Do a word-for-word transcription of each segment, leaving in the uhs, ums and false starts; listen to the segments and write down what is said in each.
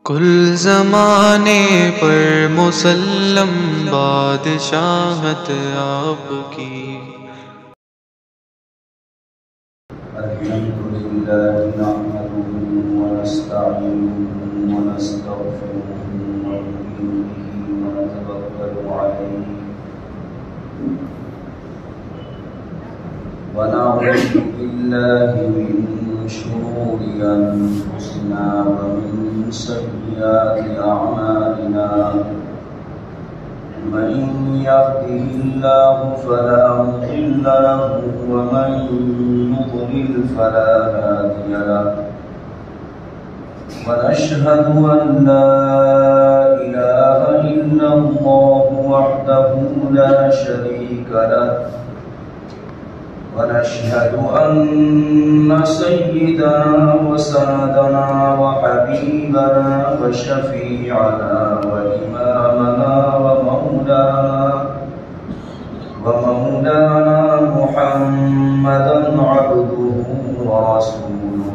کل زمانے پر مسلم بادشاہت آپ کی۔ الحمد للہ نحمده ونستعینه ونستغفره ونؤمن به ونتوکل علیہ ونعوذ باللہ من شرور انفسنا ومن سیئات اعمالنا من يهده الله فلا مضل له ومن يضلل فلا هادي له ونشهد أن لا إله إلا الله وحده لا شريك له ونشهد أن سيدنا وسندنا وحبيبنا وشفيعنا وإمامنا ومولانا ومولانا محمدا عبده ورسوله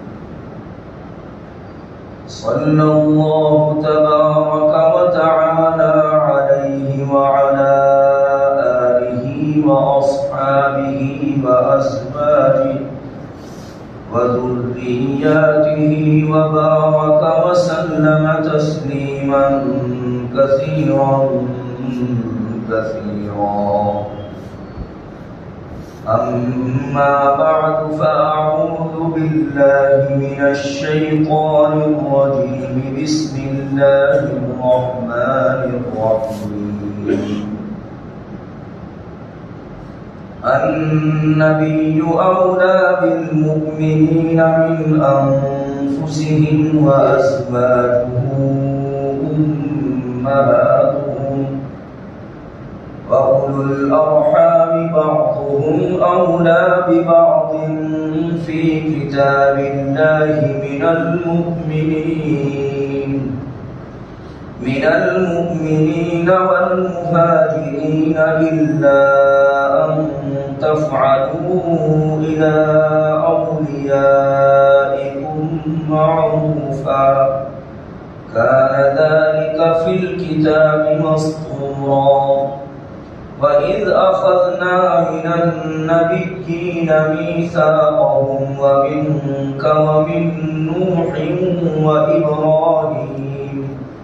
صلى الله تبارك وتعالى عليه وعلى آله وأصحابه وأزواجه وذرياته وبارك وسلم تسليما كثيرا كثيرا أما بعد فأعوذ بالله من الشيطان الرجيم بسم الله الرحمن الرحيم النبي أولى بالمؤمنين من أنفسهم وأزواجه أمهاتهم وأولو الأرحام بعضهم أولى ببعض في كتاب الله من المؤمنين من المؤمنين والمهاجرين إلا أن تفعلوا إلى أوليائكم معروفا كان ذلك في الكتاب مسطورا وإذ أخذنا من النبيين ميثاقهم ومنك ومن نوح وإبراهيم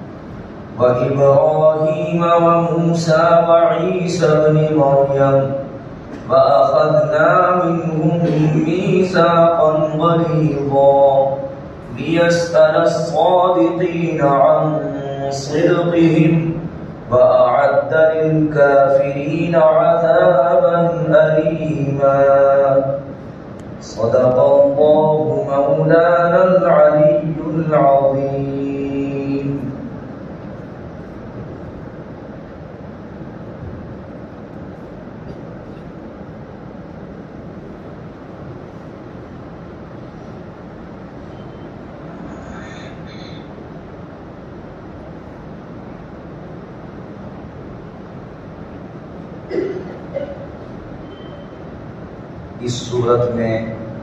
وإبراهيم وموسى وعيسى ابن مريم وأخذنا منهم ميثاقا غليظا ليسأل الصادقين عن صدقهم وأعد للكافرين عذابا أليما صدق الله مولانا العلي العظيم. اس صورت میں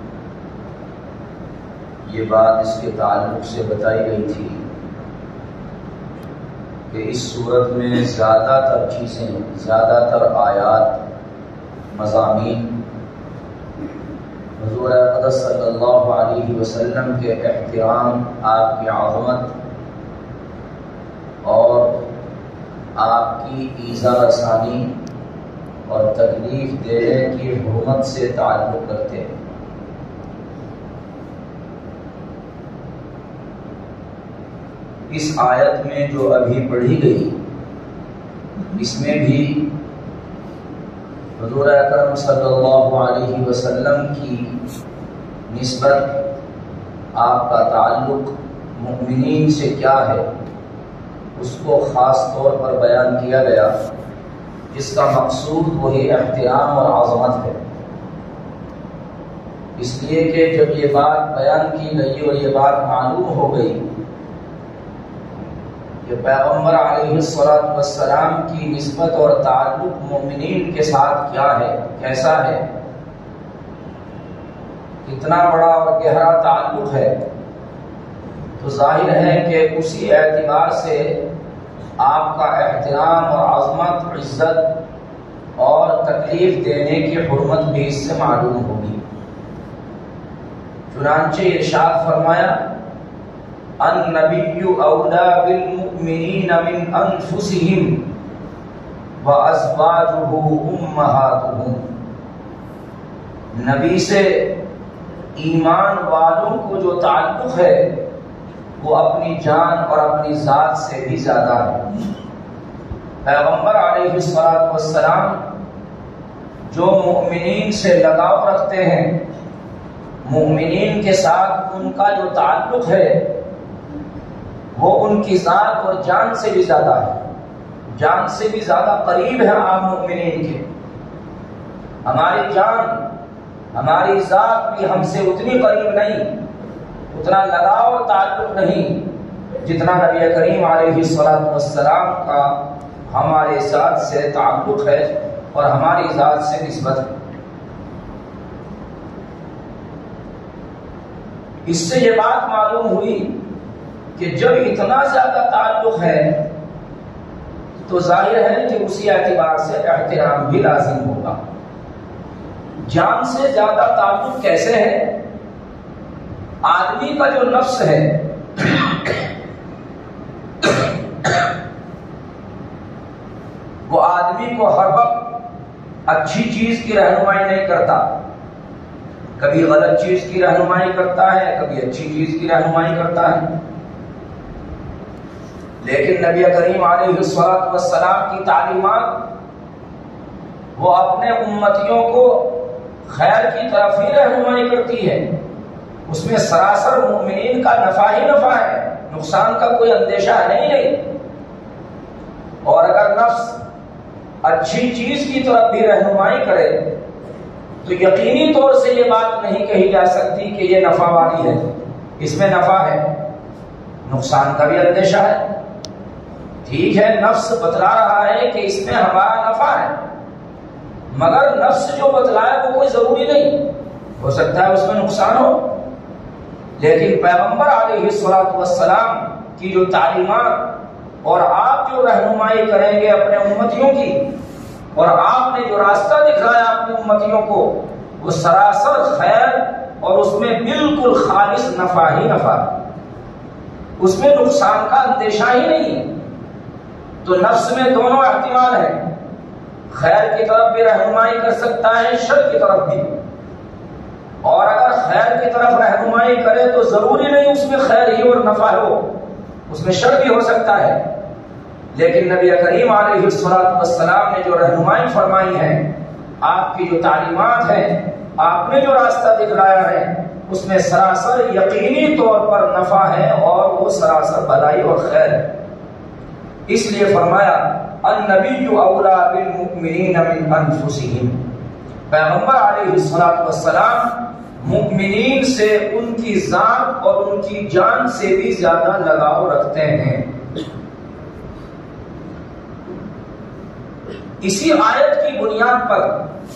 یہ بات اس کے تعلق سے بتائی گئی تھی کہ اس صورت میں زیادہ تر چیزیں زیادہ تر آیات مضامین حضور اقدس صلی اللہ علیہ وسلم کے احترام، آپ کی عظمت اور آپ کی ایذا رسانی اور تکلیف دینے کی حرمت سے تعلق کرتے ہیں۔ اس آیت میں جو ابھی پڑھی گئی اس میں بھی حضور اکرم صلی اللہ علیہ وسلم کی نسبت، آپ کا تعلق مؤمنین سے کیا ہے اس کو خاص طور پر بیان کیا گیا، جس کا مقصود وہی احترام اور عظمت ہے۔ اس لیے کہ جب یہ بات بیان کی گئی اور یہ بات معلوم ہو گئی کہ پیغمبر علیہ الصلوۃ والسلام کی نسبت اور تعلق مومنین کے ساتھ کیا ہے، کیسا ہے، کتنا بڑا اور گہرا تعلق ہے، تو ظاہر ہے کہ اسی اعتبار سے آپ کا احترام اور عظمت، عزت اور تکلیف دینے کی حرمت بھی اس سے معلوم ہوگی۔ چنانچہ ارشاد فرمایا النبی اولی بالمؤمنین من انفسہم وازواجہ امہاتہم، نبی سے ایمان والوں کو جو تعلق ہے وہ اپنی جان اور اپنی ذات سے بھی زیادہ ہے۔ پیغمبر علیہ الصلوۃ والسلام جو مومنین سے لگاؤ رکھتے ہیں، مومنین کے ساتھ ان کا جو تعلق ہے وہ ان کی ذات اور جان سے بھی زیادہ ہے، جان سے بھی زیادہ قریب ہے آپ مومنین کے۔ ہماری جان، ہماری ذات بھی ہم سے اتنی قریب نہیں، اتنا لگاؤ اور تعلق نہیں جتنا نبی کریم علیہ الصلوۃ والسلام کا ہمارے ذات سے تعلق ہے اور ہماری ذات سے نسبت ہے۔ اس سے یہ بات معلوم ہوئی کہ جب اتنا زیادہ تعلق ہے تو ظاہر ہے کہ اسی اعتبار سے احترام بھی لازم ہوگا۔ جان سے زیادہ تعلق کیسے ہے؟ آدمی کا جو نفس ہے وہ آدمی کو ہر وقت اچھی چیز کی رہنمائی نہیں کرتا، کبھی غلط چیز کی رہنمائی کرتا ہے، کبھی اچھی چیز کی رہنمائی کرتا ہے۔ لیکن نبی کریم علیہ الصلوۃ والسلام کی تعلیمات وہ اپنے امتیوں کو خیر کی طرف ہی رہنمائی کرتی ہے، اس میں سراسر مومنین کا نفع ہی نفع ہے، نقصان کا کوئی اندیشہ ہے ہی نہیں۔ اور اگر نفس اچھی چیز کی طرف بھی رہنمائی کرے تو یقینی طور سے یہ بات نہیں کہی جا سکتی کہ یہ نفع والی ہے، اس میں نفع ہے، نقصان کا بھی اندیشہ ہے۔ ٹھیک ہے، نفس بتلا رہا ہے کہ اس میں ہمارا نفع ہے، مگر نفس جو بتلائے وہ کوئی ضروری نہیں، ہو سکتا ہے اس میں نقصان ہو۔ لیکن پیغمبر علیہ الصلوۃ والسلام کی جو تعلیمات اور آپ جو رہنمائی کریں گے اپنے امتیوں کی، اور آپ نے جو راستہ دکھایا اپنے امتیوں کو، وہ سراسر خیر اور اس میں بالکل خالص نفع ہی نفع، اس میں نقصان کا اندیشہ ہی نہیں۔ تو نفس میں دونوں احتمال ہیں، خیر کی طرف بھی رہنمائی کر سکتا ہے، شر کی طرف بھی، اور اگر خیر کی طرف رہنمائی کرے تو ضروری نہیں اس میں خیر ہی اور نفع ہو، اس میں شر بھی ہو سکتا ہے۔ لیکن نبی کریم علیہ الصلوۃ والسلام نے جو رہنمائی فرمائی ہے، آپ کی جو تعلیمات ہیں، آپ نے جو راستہ دکھلایا ہے، اس میں سراسر یقینی طور پر نفع ہے اور وہ سراسر بھلائی اور خیر ہے۔ اس لیے فرمایا النبی اولی بالمؤمنین من انفسہم، پیغمبر علیہ الصلوۃ والسلام مؤمنین سے ان کی ذات اور ان کی جان سے بھی زیادہ لگاؤ رکھتے ہیں۔ اسی آیت کی بنیاد پر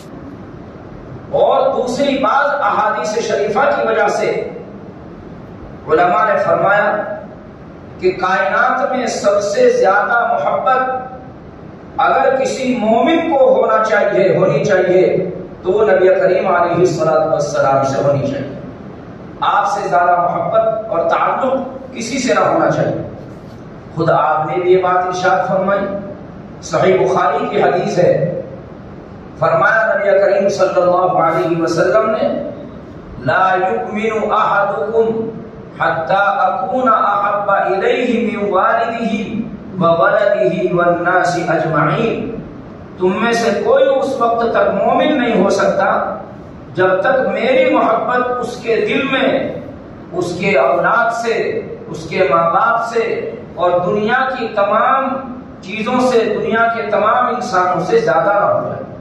اور دوسری بعض احادیث شریفہ کی وجہ سے علماء نے فرمایا کہ کائنات میں سب سے زیادہ محبت اگر کسی مومن کو ہونا چاہیے ہونی چاہیے تو وہ نبی کریم علیہ الصلوۃ والسلام سے ہونی چاہیے۔ آپ سے زیادہ محبت اور تعلق کسی سے نہ ہونا چاہیے۔ خود آپ نے بھی یہ بات ارشاد فرمائی، صحیح بخاری کی حدیث ہے، فرمایا نبی کریم صلی اللہ علیہ وسلم نے لا یؤمن احدکم حتی اکون احب الیہ من والدہ وولدہ والناس اجمعین، تم میں سے کوئی اس وقت تک مومن نہیں ہو سکتا جب تک میری محبت اس کے دل میں اس کے اولاد سے، اس کے ماں باپ سے اور دنیا کی تمام چیزوں سے، دنیا کے تمام انسانوں سے زیادہ نہ ہو جائے۔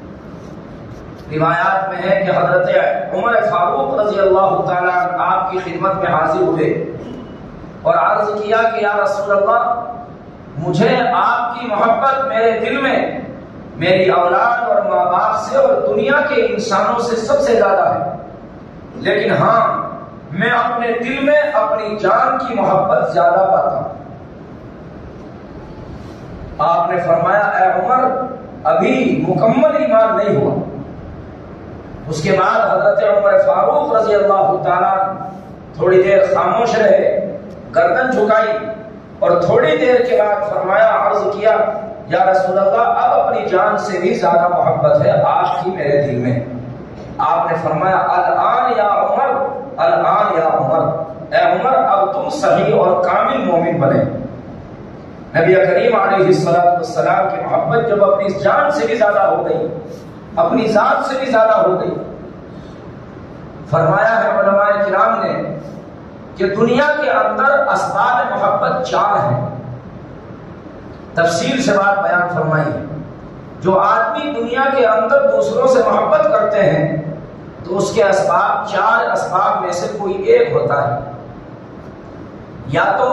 روایات میں ہے کہ حضرت عمر فاروق رضی اللہ تعالیٰ آپ کی خدمت میں حاضر ہوئے اور عرض کیا کہ یا رسول اللہ، مجھے آپ کی محبت میرے دل میں میری اولاد اور ماں باپ سے اور دنیا کے انسانوں سے سب سے زیادہ ہے، لیکن ہاں میں اپنے دل میں اپنی جان کی محبت زیادہ پاتا ہوں۔ آپ نے فرمایا اے عمر ابھی مکمل ایمان نہیں ہوا۔ اس کے بعد حضرت عمر فاروق رضی اللہ تعالیٰ تھوڑی دیر خاموش رہے، گردن جھکائی، اور تھوڑی دیر کے بعد فرمایا، عرض کیا یا رسول اللہ اب اپنی جان سے بھی زیادہ محبت ہے آپ کی میرے دل میں۔ آپ نے فرمایا الآن یا عمر، الآن یا عمر، اے عمر اب تم صحیح اور کامل مومن بنے۔ نبی کریم علیہ السلام کی محبت جب اپنی جان سے بھی زیادہ ہو گئی، اپنی ذات سے بھی زیادہ ہو گئی، فرمایا ہے علماء کرام نے کہ دنیا کے اندر اسباب محبت چار ہیں۔ تفصیل سے بات بیان فرمائی ہے۔ جو آدمی دنیا کے اندر دوسروں سے محبت کرتے ہیں تو اس کے اسباب چار اسباب میں سے کوئی ایک ہوتا ہے۔ یا تو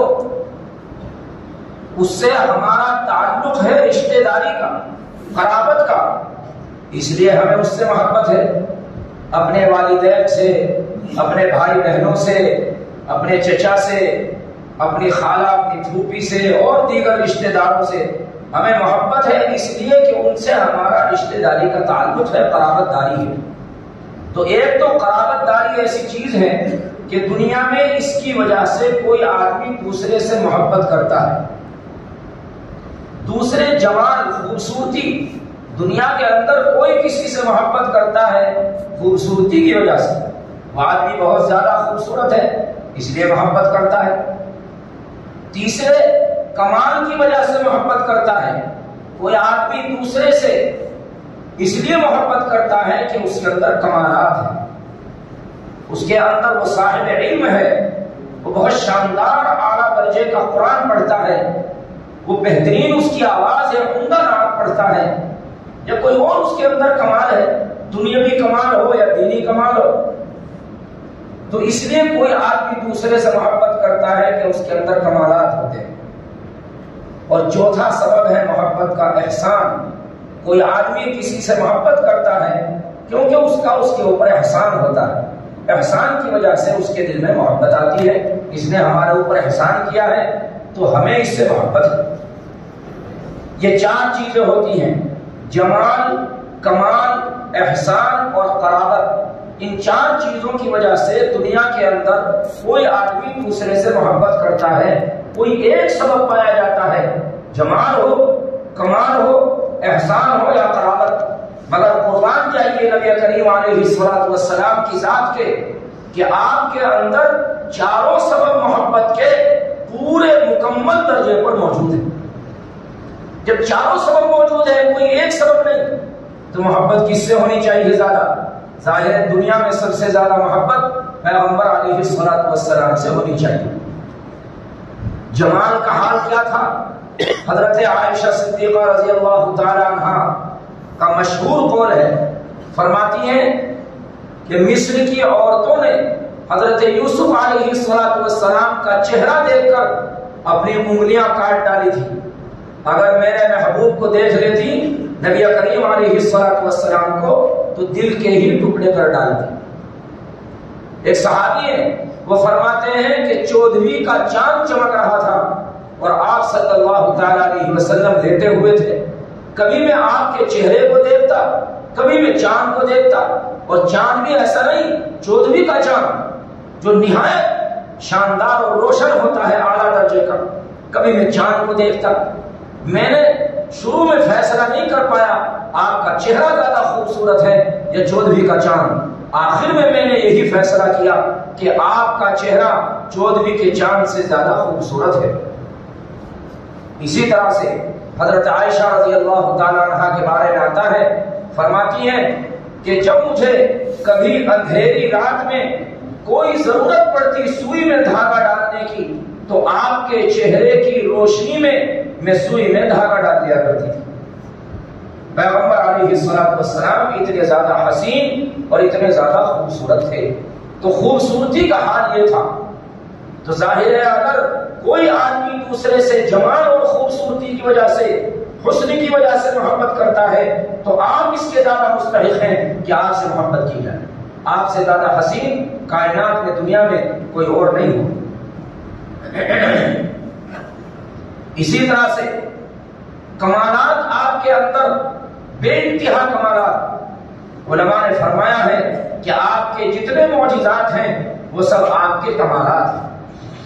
اس سے ہمارا تعلق ہے رشتہ داری کا، قرابت کا، اس لیے ہمیں اس سے محبت ہے، اپنے والدین سے، اپنے بھائی بہنوں سے، اپنے چچا سے، اپنی خالہ اپنی پھوپھی سے اور دیگر رشتہ داروں سے ہمیں محبت ہے، اس لیے کہ ان سے ہمارا رشتہ داری کا تعلق ہے، قرابت داری ہے۔ تو ایک تو قرابت داری ایسی چیز ہے کہ دنیا میں اس کی وجہ سے کوئی آدمی دوسرے سے محبت کرتا ہے۔ دوسرے جمال، خوبصورتی، دنیا کے اندر کوئی کسی سے محبت کرتا ہے خوبصورتی کی وجہ سے، وہ آدمی بہت زیادہ خوبصورت ہے اس لیے محبت کرتا ہے۔ تیسرے کمال کی وجہ سے محبت کرتا ہے، کوئی آدمی دوسرے سے اس لیے محبت کرتا ہے کہ اس کے اندر کمالات ہیں، اس کے اندر وہ صاحب علم ہے، وہ بہت شاندار اعلیٰ درجے کا قرآن پڑھتا ہے، وہ بہترین اس کی آواز ہے، عمدہ نعت پڑھتا ہے، یا کوئی اور اس کے اندر کمال ہے، دنیاوی کمال ہو یا دینی کمال ہو، تو اس لیے کوئی آدمی دوسرے سے محبت کرتا ہے کہ اس کے اندر کمالات ہوتے ہیں۔ اور چوتھا سبب ہے محبت کا احسان۔ کوئی آدمی کسی سے محبت کرتا ہے کیونکہ اس کا اس کے اوپر احسان ہوتا ہے، احسان کی وجہ سے اس کے دل میں محبت آتی ہے، اس نے ہمارے اوپر احسان کیا ہے تو ہمیں اس سے محبت ہے۔ یہ چار چیزیں ہوتی ہیں، جمال، کمال، احسان اور قرابت۔ ان چار چیزوں کی وجہ سے دنیا کے اندر کوئی آدمی دوسرے سے محبت کرتا ہے، کوئی ایک سبب پایا جاتا ہے، جمال ہو، کمال ہو، احسان ہو یا قرابت۔ مگر قربان جائیے نبی کریم علیہ الصلوۃ والسلام کی ذات کے کہ آپ کے اندر چاروں سبب محبت کے پورے مکمل درجے پر موجود ہیں۔ جب چاروں سبب موجود ہے، کوئی ایک سبب نہیں، تو محبت کس سے ہونی چاہیے زیادہ؟ ظاہر دنیا میں سب سے زیادہ محبت پیغمبر علیہ الصلوۃ والسلام سے ہونی چاہیے۔ جمال کا حال کیا تھا؟ حضرت عائشہ صدیقہ رضی اللہ تعالی عنہا کا مشہور قول ہے، فرماتی ہیں کہ مصر کی عورتوں نے حضرت یوسف علیہ الصلوۃ والسلام کا چہرہ دیکھ کر اپنی انگلیاں کاٹ ڈالی تھی، اگر میرے محبوب کو دیکھ لیتی نبی کریم علیہ الصلوۃ والسلام کو تو دل کے ہی ٹکڑے کر ڈالتی۔ ایک صحابی ہے، وہ فرماتے ہیں کہ چودھویں کا چاند چمک رہا تھا اور آپ صلی اللہ تعالی علیہ وسلم لیٹے ہوئے تھے، کبھی میں آپ کے چہرے کو دیکھتا، کبھی میں چاند کو دیکھتا، اور چاند بھی ایسا نہیں، چودھویں کا چاند جو نہایت شاندار اور روشن ہوتا ہے اعلیٰ درجے کا، کبھی میں چاند کو دیکھتا۔ میں نے شروع میں فیصلہ نہیں کر پایا آپ کا چہرہ زیادہ خوبصورت ہے یا چودھویں کا چاند، آخر میں میں نے یہی فیصلہ کیا کہ آپ کا چہرہ چودھویں کے چاند سے زیادہ خوبصورت ہے۔ اسی طرح سے حضرت عائشہ رضی اللہ تعالی عنہا کے بارے میں آتا ہے، فرماتی ہیں کہ جب مجھے کبھی اندھیری رات میں کوئی ضرورت پڑتی سوئی میں دھاگا ڈالنے کی تو آپ کے چہرے کی روشنی میں میں سوئی میں دھاگا ڈال دیا کرتی تھی۔ پیغمبر علیہ الصلوۃ والسلام اتنے زیادہ حسین اور اتنے زیادہ خوبصورت تھے، تو خوبصورتی کا حال یہ تھا۔ تو ظاہر ہے اگر کوئی آدمی دوسرے سے جمال اور خوبصورتی کی وجہ سے، حسن کی وجہ سے محبت کرتا ہے تو آپ اس کے زیادہ مستحق ہیں کہ آپ سے محبت کی جائے۔ آپ سے زیادہ حسین کائنات میں دنیا میں کوئی اور نہیں ہو۔ اسی طرح سے کمالات آپ کے اندر بے انتہا کمالات، علماء نے فرمایا ہے کہ آپ کے جتنے معجزات ہیں وہ سب آپ کے کمالات ہیں۔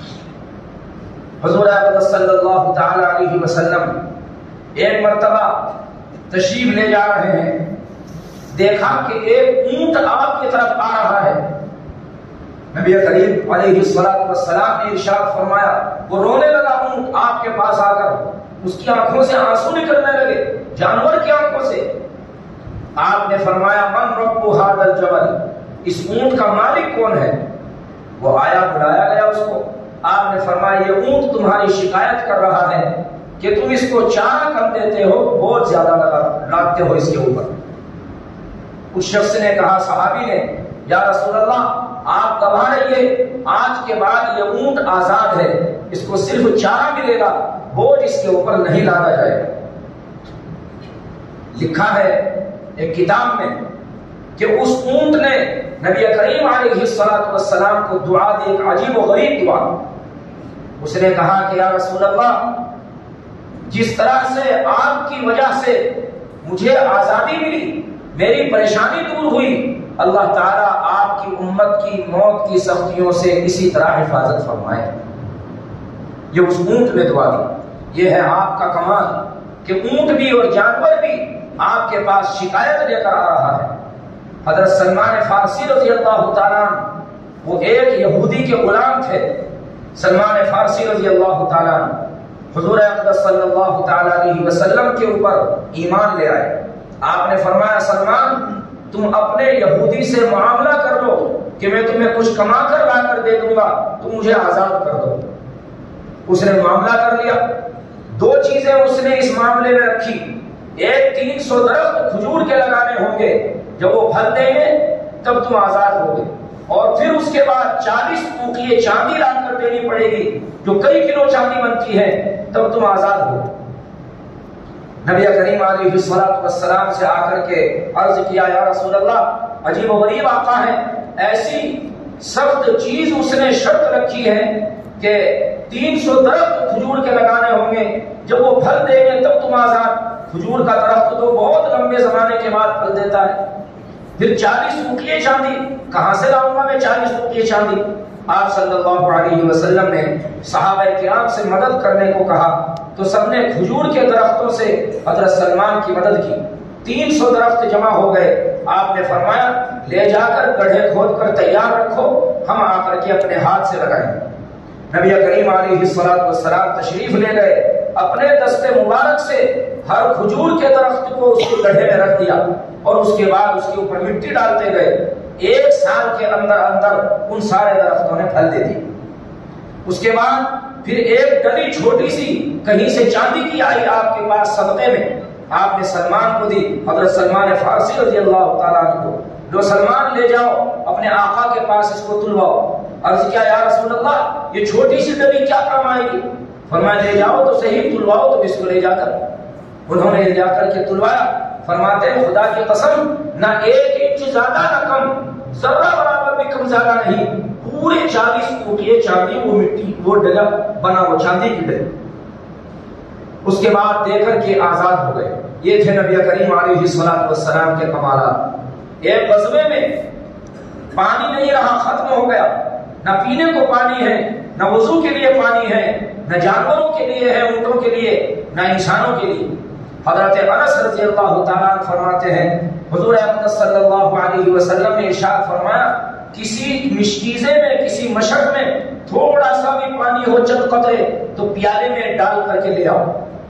حضور اقدس صلی اللہ تعالی علیہ وسلم ایک مرتبہ تشریف لے جا رہے ہیں، دیکھا کہ ایک اونٹ آپ کی طرف آ رہا ہے۔ نبی کریم علیہ الصلوۃ والسلام نے ارشاد فرمایا، وہ رونے لگا اونٹ آپ کے پاس آ کر، اس کی آنکھوں سے آنسو نکلنے لگے، جانور کی آنکھوں سے۔ آپ نے فرمایا، من رب ھذا الجبل، اس اونٹ کا مالک کون ہے؟ وہ آیا، بلایا گیا اس کو۔ آپ نے فرمایا، یہ اونٹ تمہاری شکایت کر رہا ہے کہ تم اس کو چارہ کم دیتے ہو، بہت زیادہ لاتے ہو اس کے اوپر۔ اس شخص نے کہا، صحابی نے، یا رسول اللہ آپ گواہ رہیے، آج کے بعد یہ اونٹ آزاد ہے، اس کو صرف چارہ ملے گا، بوجھ اس کے اوپر نہیں لادا جائے گا۔ لکھا ہے ایک کتاب میں کہ اس اونٹ نے نبی کریم علیہ الصلوۃ والسلام کو دعا دی، ایک عجیب و غریب دعا۔ اس نے کہا کہ یا رسول اللہ، جس طرح سے آپ کی وجہ سے مجھے آزادی ملی، میری پریشانی دور ہوئی، اللہ تعالیٰ آپ کی امت کی موت کی سختیوں سے اسی طرح حفاظت فرمائے۔ یہ اس اونٹ نے دعا دی۔ یہ ہے آپ کا کمال کہ اونٹ بھی اور جانور بھی آپ کے پاس شکایت لے کر آ رہا ہے۔ حضرت سلمان فارسی رضی اللہ تعالیٰ وہ ایک یہودی کے غلام تھے۔ سلمان فارسی رضی اللہ تعالیٰ حضور اقدس صلی اللہ تعالیٰ علیہ وسلم کے اوپر ایمان لے آئے۔ آپ نے فرمایا، سلمان تم اپنے یہودی سے معاملہ کر لو کہ میں تمہیں کچھ کما کر لا کر دے دوں گا، تم مجھے آزاد کر دو۔ اس نے معاملہ کر لیا۔ دو چیزیں اس نے اس معاملے میں رکھی، ایک تین سو درخت کھجور کے لگانے ہوں گے، جب وہ پھل دیں گے تب تم آزاد ہوگے، اور پھر اس کے بعد چالیس اوقیے چاندی لا کر دینی پڑے گی جو کئی کلو چاندی بنتی ہے، تب تم آزاد ہو۔ نبی کریم علیہ الصلوۃ والسلام سے آ کر کے عرض کیا، یا رسول اللہ عجیب و غریب آقا ہے، ایسی سخت چیز اس نے شرط رکھی ہے کہ تین سو درخت کھجور کے لگانے ہوں گے، جب وہ پھل دیں گے تب تم آزاد۔ کھجور کا درخت تو بہت لمبے زمانے کے بعد پھل دیتا ہے۔ پھر چالیس اوقیے چاندی کہاں سے لاؤں گا میں چالیس اوقیے چاندی؟ آپ صلی اللہ علیہ وسلم نے صحابہ کرام سے مدد کرنے کو کہا تو سب نے کھجور کے درختوں سے حضرت سلمان کی مدد کی۔ تین سو درخت جمع ہو گئے۔ آپ نے فرمایا، لے جا کر گڑھے کھود کر تیار رکھو، ہم آ کر کے اپنے ہاتھ سے لگائیں۔ نبی کریم علیہ الصلوۃ والسلام تشریف لے گئے، اپنے دست مبارک سے ہر کھجور کے درخت کو اس کے گڑھے میں رکھ دیا، اور اس کے بعد اس کے اوپر مٹی ڈالتے گئے۔ ایک سال کے اندر اندر ان سارے درختوں نے پھل دے دی۔ اس کے بعد پھر ایک ڈلی چھوٹی سی کہیں سے چاندی کی آئی آپ کے پاس صدقے میں، آپ نے سلمان کو دی، حضرت سلمان فارسی رضی اللہ تعالیٰ عنہ کو، لو سلمان لے جاؤ اپنے آقا کے پاس، اس کو تلواؤ۔ عرض کیا، یا رسول اللہ یہ چھوٹی سی ڈلی کیا کام آئے گی؟ فرمایا، لے جاؤ تو صحیح، تلواؤ تو اس کو لے جا کر۔ انہوں نے لے جا کر کے تلوایا۔ فرماتے ہیں، خدا کی قسم نہ ایک انچ زیادہ نہ کم، ذرہ برابر بھی کم زیادہ نہیں، پورے چالیس اوقیے چاندی، وہ مٹی وہ ڈگا بنا، وہ چاندی کی ڈلی۔ اس کے بعد دے کر کے آزاد ہو گئے۔ یہ تھے نبی کریم علیہ الصلوۃ والسلام کے کمالات۔ ایک غزوے میں پانی نہیں رہا، ختم ہو گیا، نہ پینے کو پانی ہے، نہ وضو کے لیے پانی ہے، نہ جانوروں کے لیے ہے، اونٹوں کے لیے، نہ انسانوں کے لیے۔ حضرت انس رضی اللہ تعالیٰ عنہ فرماتے ہیں، حضور اقدس صلی اللہ علیہ وسلم نے ارشاد فرمایا، کسی مشکیزے میں، کسی مشک میں تھوڑا سا بھی پانی ہو، چند قطرے، تو پیالے میں ڈال کر کے لے آؤ۔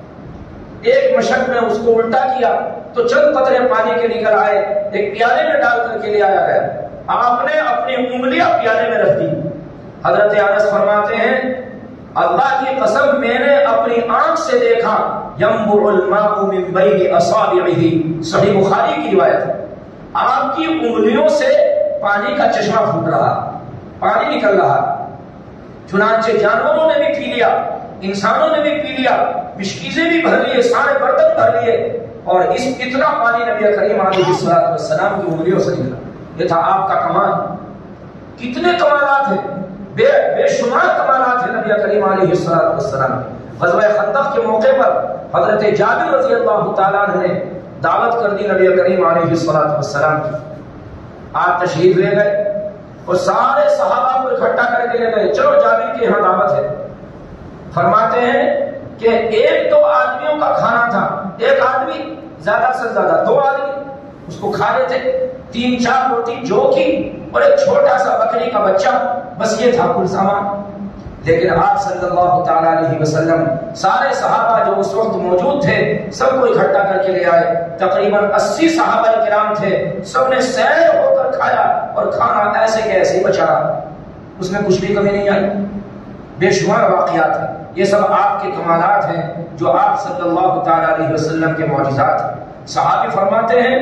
ایک مشک میں اس کو الٹا کیا تو چند قطرے پانی کے نکل آئے، ایک پیالے میں ڈال کر کے لے آیا گیا۔ آپ نے اپنی انگلیاں پیالے میں رکھ دی۔ حضرت انس فرماتے ہیں، اللہ کی قسم میں نے اپنی آنکھ سے دیکھا، ينبع الماء من بين اصابعه، صحیح بخاری کی روایت ہے، آپ کی انگلیوں سے پانی کا چشمہ پھوٹ رہا، پانی نکل رہا۔ چنانچہ جانوروں نے بھی پی لیا، انسانوں نے بھی پی لیا، مشکیزیں بھی بھر لیے، سارے برتن بھر لیے، اور اس اتنا پانی نبی کریم علیہ الصلوۃ والسلام کی انگلیوں سے نکلا۔ یہ تھا آپ کا کمال. کتنے کمالات ہیں، بے بے شمار کمالات ہیں نبی کریم علیہ الصلوۃ والسلام. غزوہ خندق کے موقع پر حضرت جابر رضی اللہ تعالیٰ عنہ نے دعوت کر دی نبی کریم علیہ الصلوۃ والسلام کی. آپ تشریف لے گئے اور سارے صحابہ کو اکٹھا کر کے لے گئے، چلو جابر کے یہاں دعوت ہے. فرماتے ہیں کہ ایک دو آدمیوں کا کھانا تھا، ایک آدمی زیادہ سے زیادہ دو آدمی اس کو کھا رہے تھے، تین چار روٹی جو کی اور ایک چھوٹا سا بکری کا بچہ، بس یہ تھا کل سامان. لیکن آپ صلی اللہ تعالیٰ علیہ وسلم سارے صحابہ جو اس وقت موجود تھے سب کو اکٹھا کر کے لے آئے. تقریباً اسی صحابہ کرام تھے، سب نے سیر ہو کر کھایا اور کھانا ایسے کے ایسے بچا، اس میں کچھ بھی کمی نہیں آئی. بے شمار واقعات ہیں، یہ سب آپ کے کمالات ہیں جو آپ صلی اللہ تعالیٰ علیہ وسلم کے معجزات ہیں. صحابی فرماتے ہیں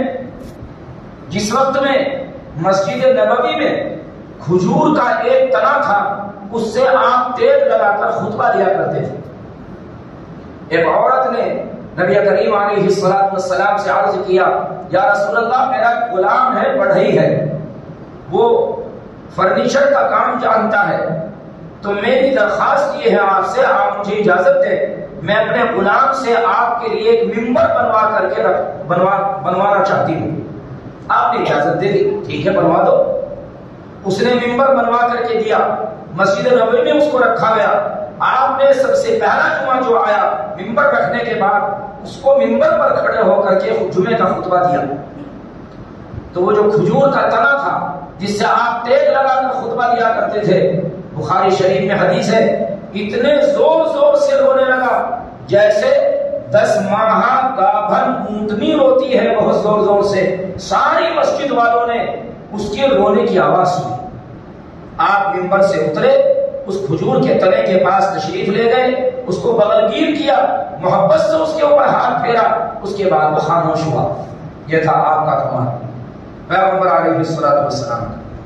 جس وقت میں مسجد نبوی میں کھجور کا ایک تنا تھا، اس سے آپ تیل لگا کر خطبہ دیا کرتے تھے. ایک عورت نے نبی کریم علیہ الصلوۃ والسلام سے عرض کیا، یا رسول اللہ میرا غلام ہے، بڑھئی ہے، وہ فرنیچر کا کام جانتا ہے، تو میری درخواست یہ ہے آپ سے، آپ مجھے اجازت دیں میں اپنے غلام سے آپ کے لیے ایک ممبر بنوا کر کے رکھ بنوا بنوانا چاہتی ہوں. آپ نے اجازت دے دی، ٹھیک ہے بنوا دو. اس نے ممبر بنوا کر کے دیا، مسجد نبوی میں اس کو رکھا گیا. آپ نے سب سے پہلا جمعہ جو آیا ممبر رکھنے کے بعد اس کو ممبر پر کھڑے ہو کر کے جمعے کا خطبہ دیا. تو وہ جو کھجور کا تنا تھا جس سے آپ تیل لگا کر خطبہ دیا کرتے تھے، بخاری شریف میں حدیث ہے، اتنے زور زور سے رونے لگا جیسے دس ماہ گابھن اونٹنی روتی ہے بہت زور زور سے. ساری مسجد والوں نے اس کے رونے کی آواز سنی. آپ ممبر سے اترے، اس کھجور کے تنے کے پاس تشریف لے گئے، اس کو بغلگیر کیا، محبت سے اس کے اوپر ہاتھ پھیرا، اس کے بعد وہ خاموش ہوا. یہ تھا آپ کا کمال پیغمبر علیہ الصلوۃ والسلام.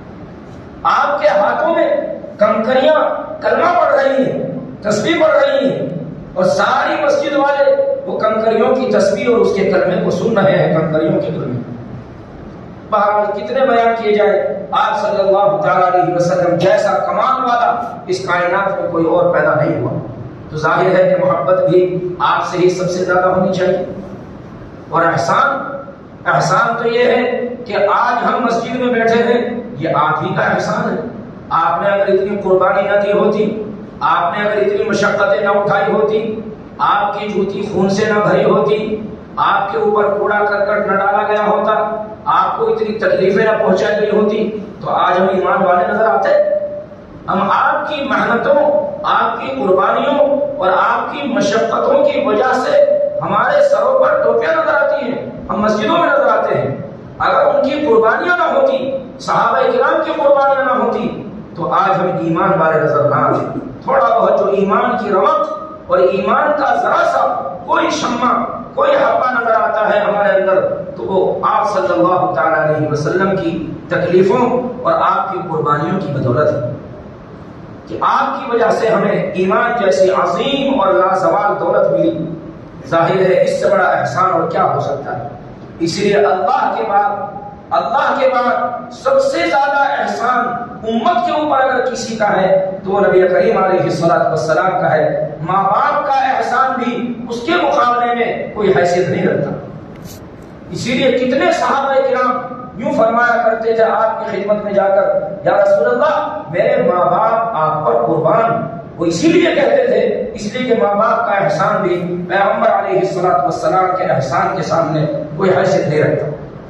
آپ کے ہاتھوں میں کنکریاں کلمہ پڑھ رہی ہیں، تسبیح پڑھ رہی ہیں، اور ساری مسجد والے وہ کنکریوں کی تسبیح اور اس کے کلمے کو سن رہے ہیں، کنکریوں کے کلمے. بہرحال کتنے بیان کیے جائے، آپ صلی اللہ تعالیٰ علیہ وسلم جیسا کمال والا اس کائنات میں کوئی اور پیدا نہیں ہوا. تو ظاہر ہے کہ محبت بھی آپ سے ہی سب سے زیادہ ہونی چاہیے. اور احسان احسان تو یہ ہے کہ آج ہم مسجد میں بیٹھے ہیں، یہ آپ ہی کا احسان ہے. آپ نے اگر اتنی قربانی نہ دی ہوتی، آپ نے اگر اتنی مشقتیں نہ اٹھائی ہوتی، آپ کی جوتی خون سے نہ بھری ہوتی، آپ کے اوپر کوڑا کرکٹ نہ ڈالا گیا ہوتا، آپ کو اتنی تکلیفیں نہ پہنچائی گئی ہوتی، تو آج ہم ایمان والے نظر آتے. ہم آپ کی محنتوں، آپ کی قربانیوں اور آپ کی مشقتوں کی وجہ سے ہمارے سروں پر ٹوپیاں نظر آتی ہیں، ہم مسجدوں میں نظر آتے ہیں. اگر ان کی قربانیاں نہ ہوتی، صحابہ کرام کی قربانیاں نہ ہوتی، تو آج ہم ایمان والے نظر نہ آتے. تھوڑا بہت جو ایمان کی رمق اور ایمان کا ذرا سا کوئی شمع، کوئی حبہ نظر آتا ہے ہمارے اندر، تو وہ آپ صلی اللہ تعالیٰ علیہ وسلم کی تکلیفوں اور آپ کی قربانیوں کی بدولت ہے کہ آپ کی وجہ سے ہمیں ایمان جیسی عظیم اور لازوال دولت ملی. ظاہر ہے اس سے بڑا احسان اور کیا ہو سکتا ہے. اس لیے اللہ کے بعد اللہ کے بعد سب سے زیادہ احسان امت کے اوپر اگر کسی کا ہے تو وہ نبی کریم علیہ الصلوۃ والسلام کا ہے. ماں باپ کا احسان بھی اس کے مقابلے میں کوئی حیثیت نہیں رکھتا. اسی لیے کتنے صحابہ کرام یوں فرمایا کرتے تھے آپ کی خدمت میں جا کر، یا رسول اللہ میرے ماں باپ آپ پر قربان. وہ اسی لیے کہتے تھے اس لیے کہ ماں باپ کا احسان بھی پیغمبر علیہ الصلوۃ والسلام کے احسان کے سامنے کوئی حیثیت نہیں رکھتا.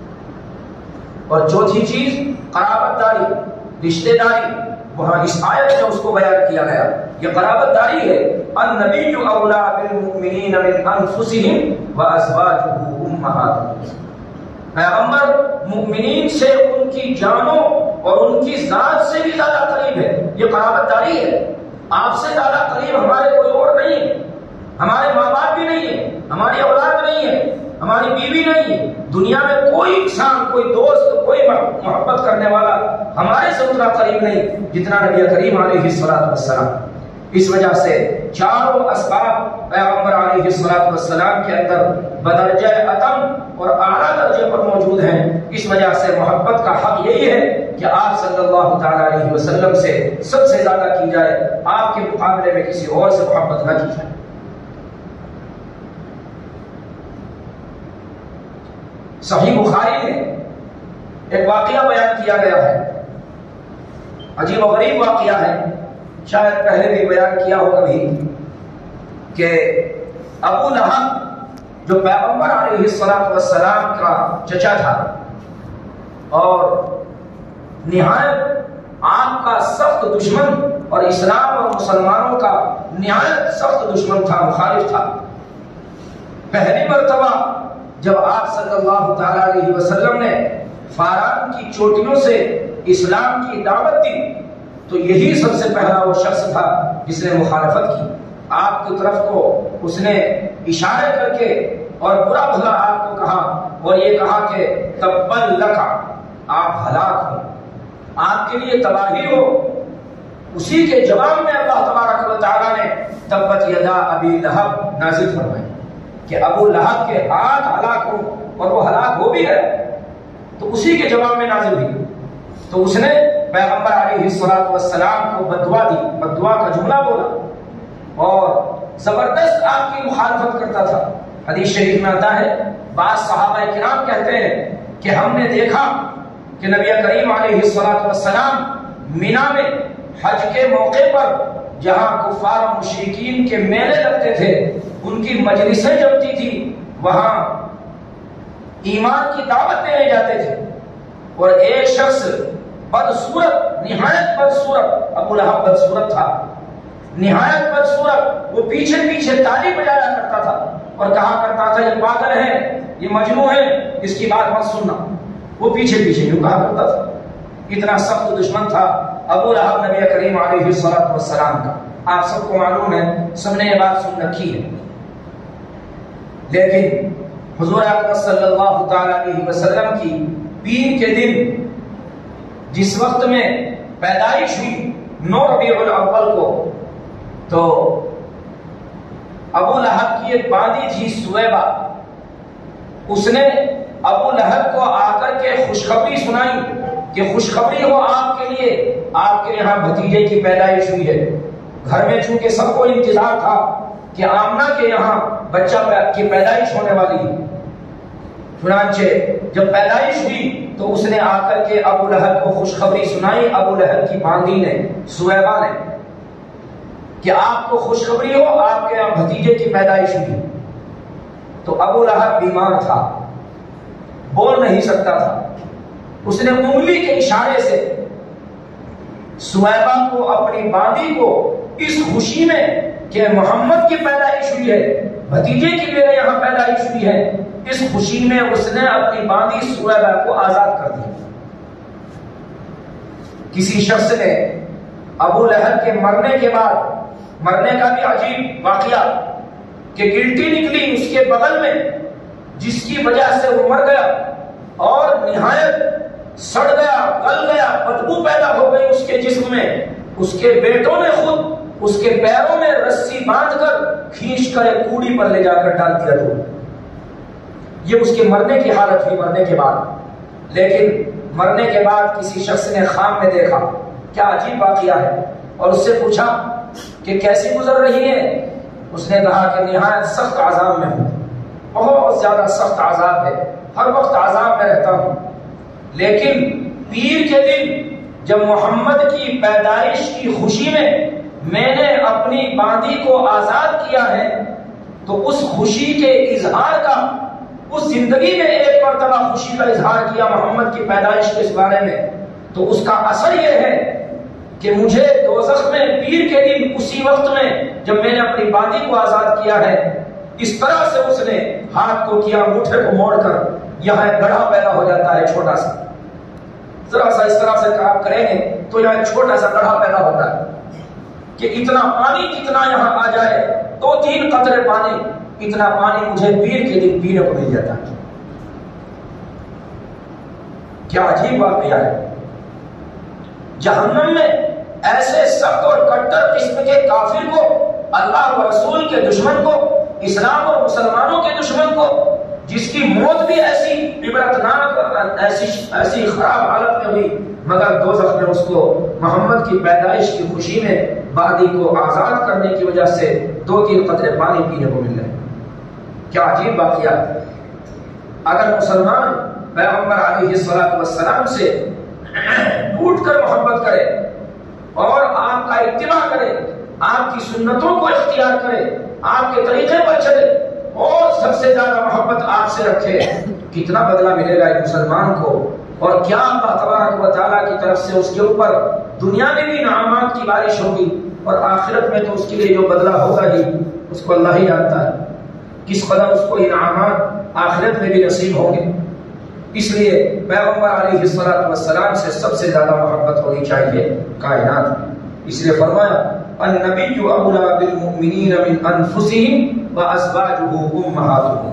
اور چوتھی چیز قرابت داری، رشتہ داری. وہاں اس آیت میں اس کو بیان کیا گیا. یہ قرابت داری ہے. النبی اولیٰ بالمؤمنین من انفسہم وازواجہ امہاتہم. پیغمبر مؤمنین سے ان کی جانوں اور ان کی ذات سے بھی زیادہ قریب ہے. یہ قرابت داری ہے. آپ سے زیادہ قریب ہمارے کوئی اور نہیں ہے. ہمارے ماں باپ بھی نہیں ہے، ہماری اولاد نہیں ہے، ہماری بیوی نہیں ہے. دنیا میں کوئی انسان، کوئی دوست، کوئی محبت کرنے والا ہمارے سے اتنا قریب نہیں جتنا نبی کریم علیہ الصلوۃ والسلام. اس وجہ سے چاروں اسباب پیغمبر علیہ السلام کے اندر بدرجہ اتم اور اعلیٰ درجے پر موجود ہیں. اس وجہ سے محبت کا حق یہی ہے کہ آپ صلی اللہ تعالیٰ علیہ وسلم سے سب سے زیادہ کی جائے، آپ کے مقابلے میں کسی اور سے محبت نہ کی جائے. صحیح بخاری میں ایک واقعہ بیان کیا گیا ہے، عجیب و غریب واقعہ ہے، شاید پہلے بھی بیان کیا ہو کبھی، کہ ابو لہب جو پیغمبر علیہ السلام کا چچا تھا اور نہایت آپ کا سخت دشمن اور اسلام اور مسلمانوں کا نہایت سخت دشمن تھا، مخالف تھا. پہلی مرتبہ جب آپ صلی اللہ تعالی علیہ وسلم نے فاران کی چوٹیوں سے اسلام کی دعوت دی تو یہی سب سے پہلا وہ شخص تھا جس نے مخالفت کی. آپ کی طرف کو اس نے اشارے کر کے اور برا بھلا آپ کو کہا اور یہ کہا کہ تبا لکا، آپ ہلاک ہو، آپ کے لیے تباہی ہو. اسی کے جواب میں اللہ تبارک و تعالیٰ نے تبت یدا ابی لہب نازل فرمائی کہ ابو لہب کے ہاتھ ہلاک ہو، اور وہ ہلاک ہو بھی ہے. تو اسی کے جواب میں نازل ہوئی. تو اس نے پیغمبر علیہ السلام کو بددعا دی، بددعا کا جملہ بولا اور زبردست آپ کی مخالفت کرتا تھا. حدیث شریف میں آتا ہے، بعض صحابہ کرام کہتے ہیں کہ ہم نے دیکھا کہ نبی کریم علیہ السلام مینا میں حج کے موقع پر جہاں کفار و مشرکین کے میلے لگتے تھے، ان کی مجلسیں جمتی تھی، وہاں ایمان کی دعوت دینے جاتے تھے. اور ایک شخص بدصورت، نہایت بدصورت، ابو لہب بدصورت تھا، نہایت بدصورت، وہ پیچھے پیچھے تالی بجایا کرتا تھا اور کہا کرتا تھا یہ پاگل ہے، یہ مجنون ہے، اس کی بات مت سننا. وہ پیچھے پیچھے یوں کہا کرتا تھا. اتنا سخت دشمن تھا ابو لہب نبی کریم علیہ السلام کا. آپ سب کو معلوم ہے، سب نے یہ بات سن رکھی ہے. لیکن حضور اکرم صلی اللہ تعالی علیہ وسلم کی پیر کے دن جس وقت میں پیدائش ہوئی نو ربیع الاول کو، تو ابو لہب کی ایک باندی تھی سویبہ، اس نے ابو لہب کو آ کر کے خوشخبری سنائی کہ خوشخبری ہو آپ کے لیے، آپ کے یہاں بھتیجے کی پیدائش ہوئی ہے. گھر میں چونکہ سب کو انتظار تھا کہ آمنہ کے یہاں بچہ کی پیدائش ہونے والی ہے. چنانچہ جب پیدائش ہوئی تو اس نے آ کر کے ابو لہب کو خوشخبری سنائی، ابو لہب کی باندی نے، سویبہ نے، کہ آپ کو خوشخبری ہو آپ کے یہاں بھتیجے کی پیدائش ہوئی. تو ابو لہب بیمار تھا، بول نہیں سکتا تھا. اس نے انگلی کے اشارے سے سویبہ کو، اپنی باندی کو، اس خوشی میں کہ محمد کی پیدائش ہوئی ہے، بھتیجے کی میرے یہاں پیدائش ہوئی ہے، اس خوشی میں اس نے اپنی باندی سویبہ کو آزاد کر دیا. کسی شخص نے ابو لہب کے مرنے کے بعد، مرنے کا بھی عجیب واقعہ کہ گلٹی نکلی اس کے بغل میں جس کی وجہ سے وہ مر گیا اور نہایت سڑ گیا، گل گیا، بدبو پیدا ہو گئی اس کے جسم میں. اس کے بیٹوں نے خود اس کے پیروں میں رسی باندھ کر کھینچ کر ایک کوڑی پر لے جا کر ڈال دیا. تو یہ اس کے مرنے کی حالت ہوئی، مرنے کے بعد. لیکن مرنے کے بعد کسی شخص نے خواب میں دیکھا، کیا عجیب واقعہ ہے، اور اس سے پوچھا کہ کیسی گزر رہی ہے. اس نے کہا کہ نہایت سخت عذاب میں ہوں، بہت زیادہ سخت عذاب ہے، ہر وقت عذاب میں رہتا ہوں. لیکن پیر کے دن جب محمد کی پیدائش کی خوشی میں میں نے اپنی باندی کو آزاد کیا ہے تو اس خوشی کے اظہار کا، اس زندگی میں ایک مرتبہ خوشی کا اظہار کیا محمد کی پیدائش کے اس بارے میں، تو اس کا اثر یہ ہے کہ مجھے دوزخ میں پیر کے دن اسی وقت میں جب میں نے اپنی باندی کو آزاد کیا ہے، اس طرح سے اس نے ہاتھ کو کیا، انگوٹھے کو موڑ کر یہاں ایک گڑھا پیدا ہو جاتا ہے چھوٹا سا. ذرا سا اس طرح سے کام کریں گے تو یہاں ایک چھوٹا سا گڑھا پیدا ہوتا ہے کہ اتنا پانی جتنا یہاں آ جائے، دو تین قطرے پانی، اتنا پانی مجھے پیر کے دن پینے کو مل جاتا ہے. کیا عجیب واقعہ ہے. جہنم میں ایسے سخت اور کٹر قسم کے کافر کو، اللہ و رسول کے دشمن کو اسلام اور مسلمانوں کے دشمن کو، جس کی موت بھی ایسی عبرتناک اور ایسی ایسی خراب حالت میں ہوئی، مگر دوزخ میں اس کو محمد کی پیدائش کی خوشی میں بادی کو آزاد کرنے کی وجہ سے دو تین قطرے پانی پینے کو مل رہے ہیں۔ کیا عجیب واقعات! اگر مسلمان پیغمبر علیہ الصلوۃ والسلام سے ٹوٹ کر محبت کرے اور آپ کا اتباع کرے، آپ کی سنتوں کو اختیار کرے، آپ کے طریقے پر چلے اور سب سے زیادہ محبت آپ سے رکھے، کتنا بدلہ ملے گا ایک مسلمان کو، اور کیا اللہ تبارک و تعالیٰ کی طرف سے اس کے اوپر دنیا میں بھی انعامات کی بارش ہوگی، اور آخرت میں تو اس کے لیے جو بدلہ ہوگا ہی اس کو اللہ ہی جانتا ہے کس قدر اس کو انعامات آخرت میں بھی نصیب ہوں گے۔ اس لیے پیغمبر علیہ الصلوۃ والسلام سے سب سے زیادہ محبت ہونی چاہیے کائنات میں۔ اس لیے فرمایا النبی اولی بالمؤمنین من انفسہم وازواجہ امہاتہم،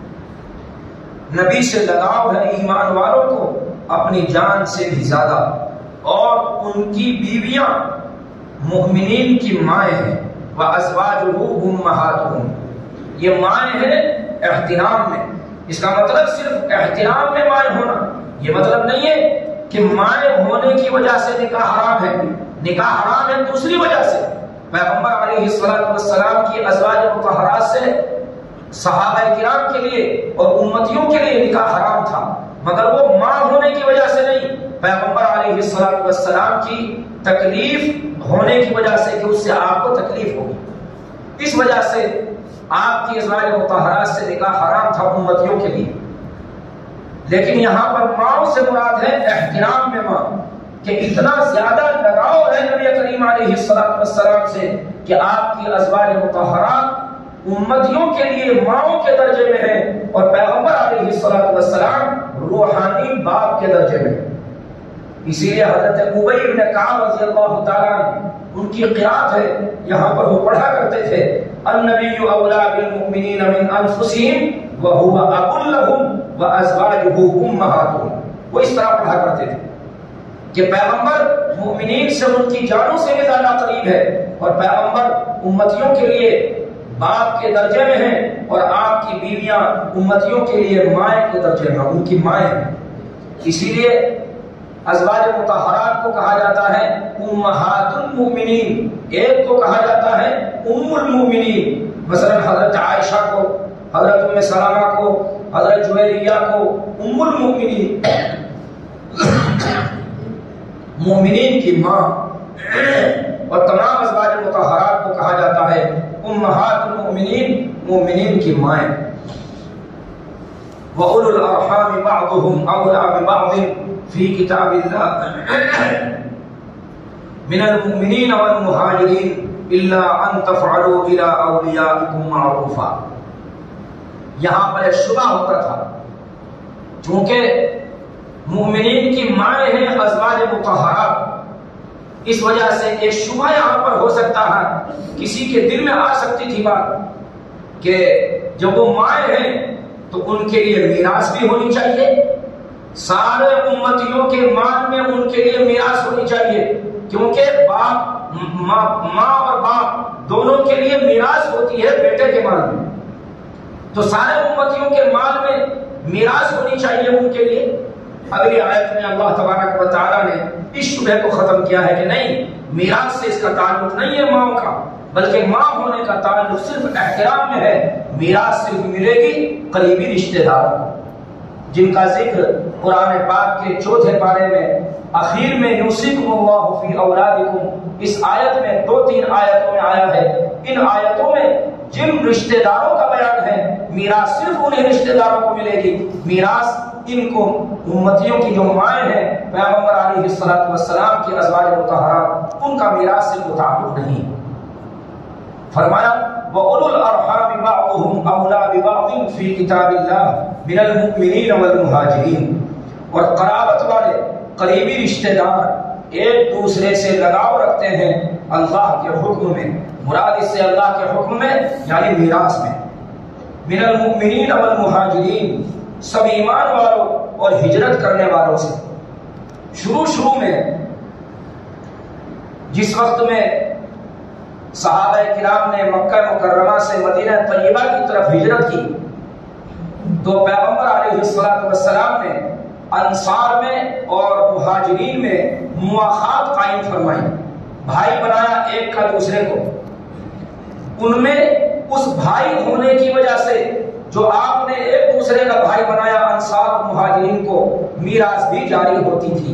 نبی سے لگاؤ ہے ایمان والوں کو اپنی جان سے بھی زیادہ، اور ان کی بیویاں مؤمنین کی مائیں ہیں، وازواجہ امہاتہم، یہ مائیں ہیں احترام میں۔ اس کا مطلب صرف احترام میں مائیں ہونا، یہ مطلب نہیں ہے کہ مائیں ہونے کی وجہ سے نکاح حرام ہے، نکاح حرام ہے دوسری وجہ سے۔ پیغمبر علیہ الصلوۃ والسلام کی ازواج مطہرات سے صحابہ کرام کے لیے اور امتیوں کے لیے نکاح حرام تھا، مگر وہ ماں ہونے کی وجہ سے نہیں، پیغمبر علیہ الصلوۃ والسلام کی تکلیف ہونے کی وجہ سے کہ اس سے آپ کو تکلیف ہوگی، اس وجہ سے آپ کی ازواج مطہرات سے نکاح حرام تھا امتیوں کے لیے۔ لیکن یہاں پر ماں سے مراد ہے احترام میں ماں، کہ اتنا زیادہ لگاؤ ہے نبی کریم علیہ الصلوۃ والسلام سے کہ آپ کی ازواج مطہرات امتیوں کے لیے ماؤں کے درجے میں ہیں، اور پیغمبر علیہ الصلوۃ والسلام روحانی باپ کے درجے میں۔ اسی لیے حضرت ابی بن کعب رضی اللہ تعالیٰ عنہ، ان کی قرات ہے، یہاں پر وہ پڑھا کرتے تھے النبی اولی بالمؤمنین من انفسہم وہو اب لہم وازواجہ امہاتہم، وہ اس طرح پڑھا کرتے تھے کہ پیغمبر مومنین سے ان کی جانوں سے بھی زیادہ قریب ہے، اور پیغمبر امتیوں کے لیے باپ کے درجے میں ہیں، اور آپ کی بیویاں امتیوں کے لیے مائیں کے درجے میں، ان کی مائیں ہیں۔ اسی لیے ازواج مطہرات کو کہا جاتا ہے امہات المؤمنین، ایک کو کہا جاتا ہے ام المؤمنین، مثلا حضرت عائشہ کو، حضرت ام سلمہ کو، حضرت جویریہ کو ام المؤمنین، مومنین کی ماں، اور تمام ازواج مطہرات کو کہا جاتا ہے امہات المؤمنین، مومنین کی مائیں۔ وَأُولُو الْأَرْحَامِ بَعْضُهُمْ أَوْلَىٰ بِبَعْضٍ فِي كِتَابِ اللَّهِ مِنَ الْمُؤْمِنِينَ وَالْمُهَاجِرِينَ إِلَّا أَن تَفْعَلُوا إِلَىٰ أَوْلِيَائِكُمْ مَعْرُوفًا۔ یہاں پر ایک شبہ ہوتا تھا، چونکہ مومنین کی مائیں ہیں ازواج مطہرات، اس وجہ سے ایک شبہ یہاں پر ہو سکتا ہے، کسی کے دل میں آ سکتی تھی بات کہ جب وہ مائیں ہیں تو ان کے لیے میراث بھی ہونی چاہیے، سارے امتیوں کے مال میں ان کے لیے میراث ہونی چاہیے، کیونکہ باپ ماں اور باپ دونوں کے لیے میراث ہوتی ہے بیٹے کے مال میں، تو سارے امتیوں کے مال میں میراث ہونی چاہیے ان کے لیے۔ اگلی آیت میں اللہ تبارک و تعالیٰ نے اس شبہ کو ختم کیا ہے کہ نہیں، میراث سے اس کا تعلق نہیں ہے ماں کا، بلکہ ماں ہونے کا تعلق صرف احترام میں ہے، میراث صرف ملے گی قریبی رشتہ داروں کو، جن کا ذکر قرآن پاک کے چوتھے پارے میں اخیر میں یوصیکم اللہ فی اولادکم، اس آیت میں دو تین آیتوں میں آیا ہے، ان آیتوں میں جن رشتہ داروں کا بیان ہے میراث صرف انہیں رشتہ داروں کو ملے گی، میراث ان کو امتیوں کی جو مائیں ہیں پیغمبر علیہ الصلوۃ والسلام کی ازواج مطہرات، ان کا میراث سے کوئی تعلق نہیں۔ فرمایا وَأُولُو الْأَرْحَامِ بَعْضُهُمْ أَوْلَىٰ بِبَعْضٍ فِي كِتَابِ اللَّهِ مِنَ الْمُؤْمِنِينَ وَالْمُهَاجِرِينَ، اور قرابت والے قریبی رشتہ دار ایک دوسرے سے لگاؤ رکھتے ہیں اللہ کے حکم میں، مراد اس سے اللہ کے حکم میں یعنی میراث میں۔ من المؤمنین والمہاجرین، سب ایمان والوں اور ہجرت کرنے والوں سے۔ شروع شروع میں جس وقت میں صحابہ کرام نے مکہ مکرمہ سے مدینہ طیبہ کی طرف ہجرت کی تو پیغمبر علیہ الصلوۃ والسلام نے انصار میں اور مہاجرین میں مواخات قائم فرمائی، بھائی بنایا ایک کا دوسرے کو۔ ان میں اس بھائی ہونے کی وجہ سے جو آپ نے ایک دوسرے کا بھائی بنایا، انصار اور مہاجرین کو میراث بھی جاری ہوتی تھی،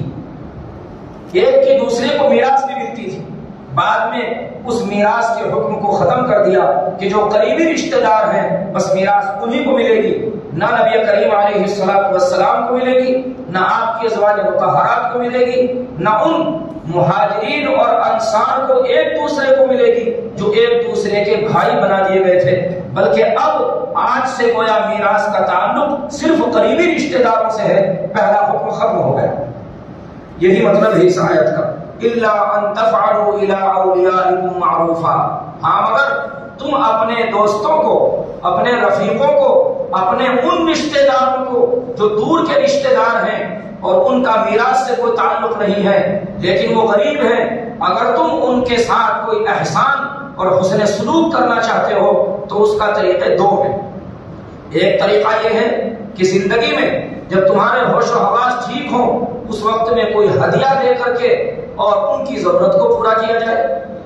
ایک کی دوسرے کو میراث بھی ملتی تھی۔ بعد میں اس میراث کے حکم کو ختم کر دیا کہ جو قریبی رشتہ دار ہیں بس میراث انہی کو ملے گی، نہ نبی کریم علیہ الصلوۃ والسلام کو ملے گی، نہ آپ کی ازواج مطہرات کو ملے گی، نہ ان مہاجرین اور انصار کو ایک دوسرے کو ملے گی جو ایک دوسرے کے بھائی بنا دیے گئے تھے، بلکہ اب آج سے گویا میراث کا تعلق صرف قریبی رشتہ داروں سے ہے، پہلا حکم ختم ہو گیا۔ یہی مطلب ہے اس آیت کا، الا ان تفعلوا الى اولیاءکم معروفا، ہاں مگر تم اپنے دوستوں کو، اپنے رفیقوں کو، اپنے ان رشتہ داروں کو جو دور کے رشتہ دار ہیں اور ان کا میراث سے کوئی تعلق نہیں ہے لیکن وہ غریب ہیں، اگر تم ان کے ساتھ کوئی احسان اور حسن سلوک کرنا چاہتے ہو تو اس کا طریقے دو ہیں۔ ایک طریقہ یہ ہے کہ زندگی میں جب تمہارے ہوش و حواس ٹھیک ہوں اس وقت میں کوئی ہدیہ دے کر کے اور ان کی ضرورت کو پورا کیا جائے۔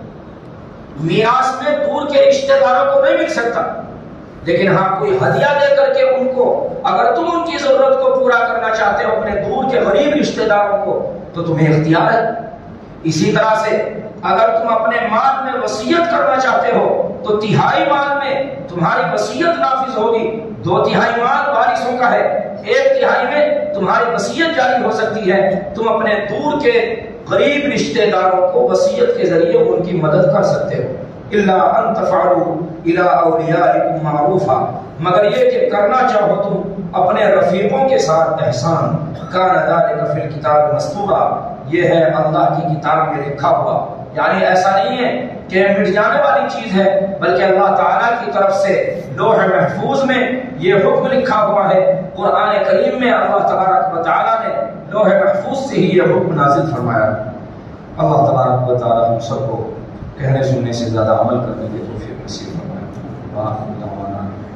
میراث میں دور کے رشتہ داروں کو نہیں مل سکتا، لیکن ہاں کوئی ہدیہ دے کر کے ان کو، اگر تم ان کی ضرورت کو پورا کرنا چاہتے ہو اپنے دور کے غریب رشتہ داروں کو تو تمہیں اختیار ہے۔ اسی طرح سے اگر تم اپنے مال میں وصیت کرنا چاہتے ہو تو تہائی مال میں تمہاری وصیت نافذ ہوگی، دو تہائی مال وارثوں کا ہے، ایک تہائی میں تمہاری وصیت جاری ہو سکتی ہے۔ تم اپنے دور کے غریب رشتہ داروں کو وصیت کے ذریعے ان کی مدد کر سکتے ہو۔ الا ان تفعلوا الى اولیاءکم معروفا، مگر یہ کہ کرنا چاہو تم اپنے رفیقوں کے ساتھ احسان، کان ذلک فی الکتاب مسطورا، یہ ہے اللہ کی کتاب میں لکھا ہوا، یعنی ایسا نہیں ہے کہ مٹ جانے والی چیز ہے بلکہ اللہ تعالیٰ کی طرف سے لوح محفوظ میں یہ حکم لکھا ہوا ہے۔ قرآن کریم میں اللہ تبارک و تعالیٰ نے لوح محفوظ سے ہی یہ حکم نازل فرمایا۔ اللہ تبارک و تعالیٰ ہم سب کو کہنے سننے سے زیادہ عمل کرنے کی توفیق نصیب فرمائے۔ وآخر دعوانا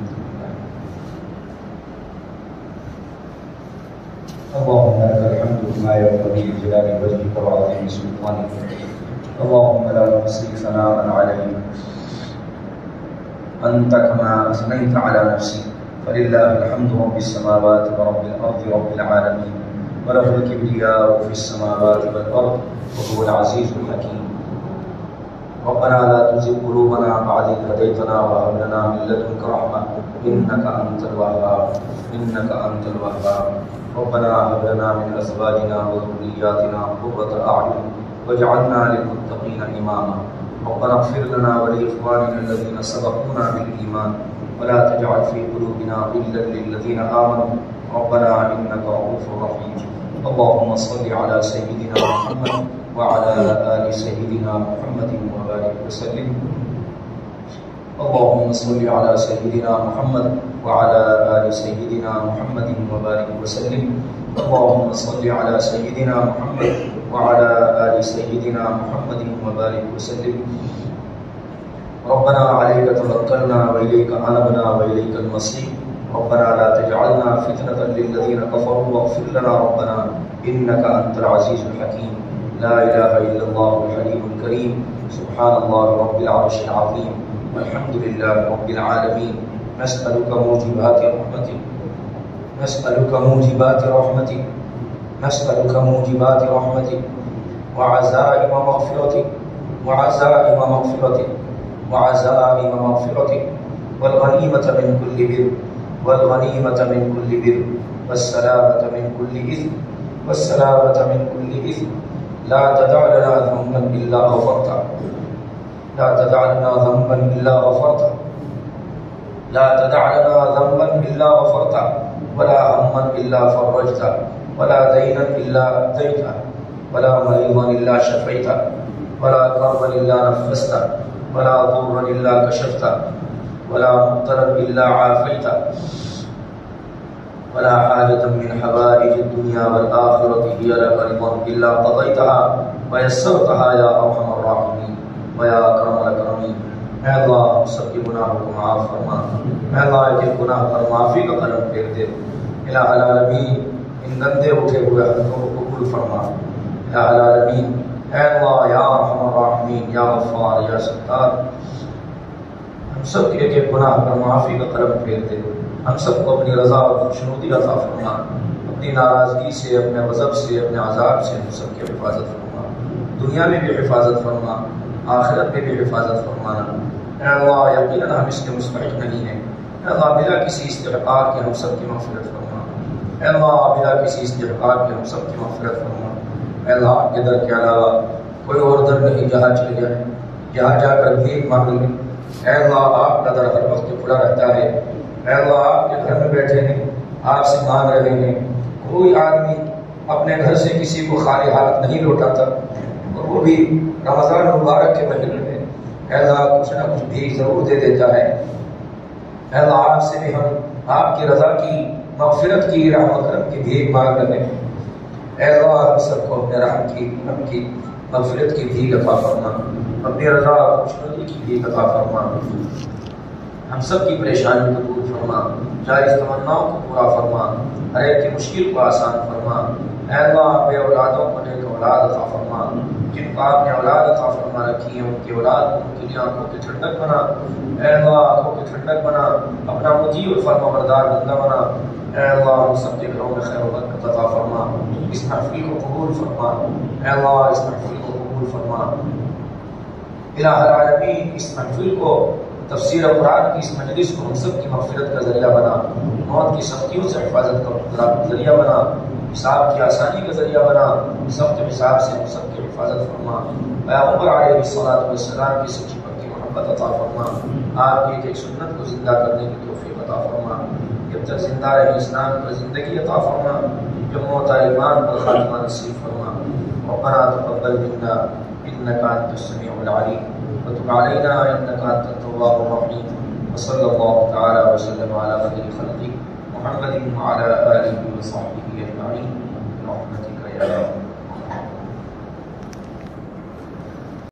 اللهم لك الحمد بما ينبغي لجلال وجهك وعظيم سلطانك، اللهم لا نحصي ثناء عليك أنت كما أثنيت على نفسك، فلله الحمد رب السماوات ورب الأرض رب العالمين، وله الكبرياء في السماوات والأرض وهو العزيز الحكيم۔ ربنا لا تزغ قلوبنا بعد إذ هديتنا وهب لنا من لدنك رحمة إنك أنت الوهاب إنك أنت الوهاب ربنا هب لنا من أزواجنا وذرياتنا قرة أعين واجعلنا للمتقين إماما، ربنا اغفر لنا ولإخواننا الذين سبقونا بالإيمان ولا تجعل في قلوبنا غلا للذين آمنوا ربنا إنك رؤوف رحيم۔ اللهم صل على سيدنا محمد وعلى آل سيدنا محمد وبارك وسلم، اللهم صل على سيدنا محمد وعلى آل سيدنا محمد وبارك وسلم، اللهم صل على سيدنا محمد وعلى آل سيدنا محمد وبارك وسلم۔ ربنا عليك توكلنا وإليك أنبنا وإليك المصير، ربنا لا تجعلنا فتنة للذين كفروا واغفر لنا ربنا إنك أنت العزيز الحكيم، لا إله إلا الله الحليم الكريم، سبحان الله رب العرش العظيم، والحمد لله رب العالمين۔ نسألك موجبات رحمتك نسألك موجبات رحمتك نسألك موجبات رحمتك وعزائم مغفرتك وعزائم مغفرتك وعزائم مغفرتك والغنيمة من كل بر والغنيمة من كل بر والسلامة من كل إثم والسلامة من كل إثم، لا تدع لنا ذنبا إلا غفرته لا تدع لنا ذنبا إلا غفرته لا تدع لنا ذنبا إلا غفرته ولا هما إلا فرجته ولا دينا إلا أديته ولا مريضا إلا شفيته ولا كربا إلا نفسته ولا ضرا إلا كشفته ولا مبتلا إلا عافيته ولا حاجة من حوائج الدنيا والآخرة هي لك رضا إلا قضيتها ويسرتها يا أرحم الراحمين ويا أكرم الأكرمين الراحمین۔ اے اللہ ہم سب کے گناہوں کو معاف فرما، اے اللہ کے گناہ پر معافی کا قلم پھیر دے۔ الہ العالمین ان گندے اٹھے ہوئے ہاتھوں کو قبول فرما۔ الہ العالمین اے اللہ یا ارحم الراحمین، یا غفار، یا ستار، ہم سب کے ایک ایک گناہ پر معافی کا قلم پھیر دے۔ ہم سب کو اپنی رضا اور خوشنودی عطا فرما، اپنی ناراضگی سے، اپنے غضب سے، اپنے عذاب سے ہم سب کی حفاظت فرما، دنیا میں بھی حفاظت فرما، آخرت میں بھی حفاظت فرمانا۔ اے اللہ یقیناً ہم اس کے مستحق نہیں ہیں، اے اللہ بلا کسی استحقاق کے ہم سب کی مغفرت فرما، اے اللہ بلا کسی استحقاق کے ہم سب کی مغفرت فرما۔ اے اللہ آپ کے در کے علاوہ کوئی اور در نہیں جہاں چلے جائیں، جہاں جا کر بھیک مانگ لیں۔ اے اللہ آپ کا در ہر وقت کھلا رہتا ہے، اے اللہ آپ کے گھر میں بیٹھے ہیں، آپ سے مانگ رہے ہیں۔ کوئی آدمی اپنے گھر سے کسی کو خالی ہاتھ نہیں لوٹاتا، اور وہ بھی رمضان مبارک کے مہینے میں اے اللہ کچھ نہ کچھ بھی ضرور دے دیتا ہے۔ اے اللہ آپ سے بھی ہم آپ کی رضا کی، مغفرت کی، رحمت کرم کی بھیک مانگ رہے ہیں۔ اے اللہ ہم سب کو اپنے رحم کی، رحم کی، مغفرت کی بھیک عطا فرما، اپنی رضا اور خوشنودی کی بھیک عطا فرما۔ ہم سب کی پریشانی کو دور فرما، جائز تمناؤں کو پورا فرما، ہر ایک کی مشکل کو آسان فرما۔ اے اللہ بے اولادوں کو نیک اولاد عطا فرما، جن کو آپ نے اولاد عطا فرما رکھی ہے ان کی اولاد ان کے لیے آنکھوں کی ٹھنڈک بنا۔ اے اللہ آنکھوں کی ٹھنڈک بنا، اپنا مطیع اور فرما بردار بندہ بنا۔ اے اللہ ہم سب کے گھروں میں خیر و برکت عطا فرما، اس محفل کو قبول فرما۔ اے اللہ اس محفل کو قبول فرما۔ الہ العالمین اس محفل کو، تفسیر قرآن کی اس مجلس کو ہم سب کی مغفرت کا ذریعہ بنا، موت کی سختیوں سے حفاظت کا ذریعہ بنا، حساب کی آسانی کا ذریعہ بنا، سب کے حساب سے ہم سب کی حفاظت فرما۔ پیغمبر علیہ الصلوۃ والسلام کی سچی پکی محبت عطا فرما، آپ کی ایک سنت کو زندہ کرنے کی توفیق عطا فرما، جب تک زندہ رہے اسلام پر زندگی عطا فرما، جب موت ایمان پر خاتمہ نصیب فرما۔ ربنا تقبل منا انك انت السميع العليم وتب علينا انك انت التواب الرحيم، وصلى الله تعالى وسلم على خير خلقه محمد وعلى اله وصحبه اجمعين برحمتك يا رب۔